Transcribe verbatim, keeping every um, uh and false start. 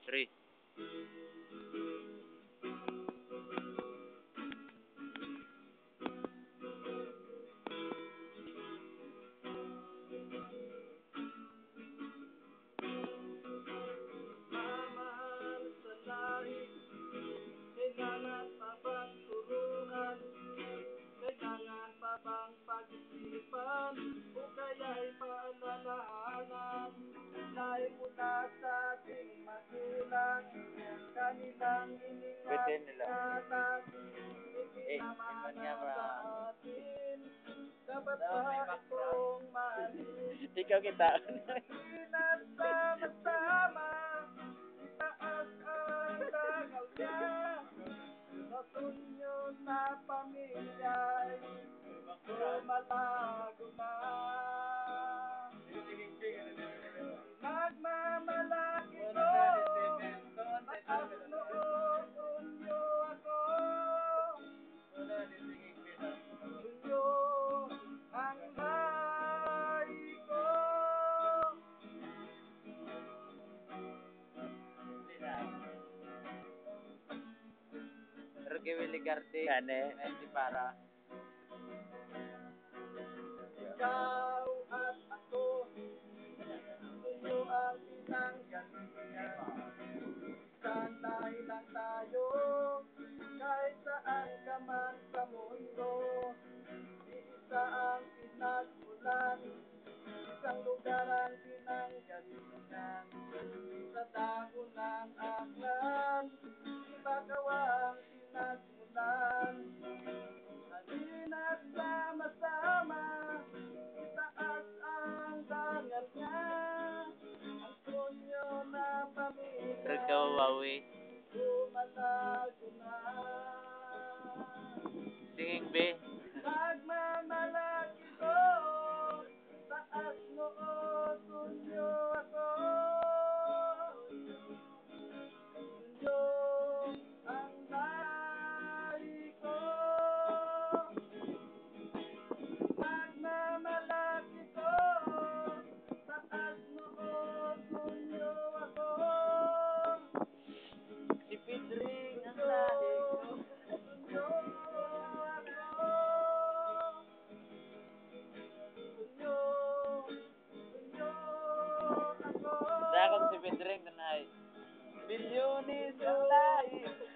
Three. Mamahal sa lahi, kailangan pa bang turuan? Kailangan pa bang pag-isipan? O kaya'y paalalahanan? Lahi mula sa ating magulang, kanilang iningatan, ipinamana sa atin. Dapat ba itong mahalin? Ikaw kita. Pinagsama-sama, itaas ang dangal niya. Sa zonio na pamilya'y lumalago na. Nagmamalaki ko, taas noo, zonio ako. Zonio ang lahi ko. Roque Willigarte. Kane. Hindi para. Ikaw at ako, zonio ang pinanggalingan. Isang lahi lang tayo, kahit saan ka man sa mundo. Iisa ang pinagmulan, isang lugar ang pinanggalingan. Sa dahon ng aklan, ibagawa ang pinagmulan. Halina't sama-sama, itaas ang dangal niya. Ang zonio na pamilya, Roque Awi. lumalago na. Singing B. Nagmamalaki ko, taas noo, zonio ako. Zonio ang lahi ko. Nagmamalaki ko, taas noo, zonio ako. Si Pedring ang lahi ko. Zonio ako. Zonio, zonio ako. Dakot si Pedring kanay. Bilyonis ang lahi.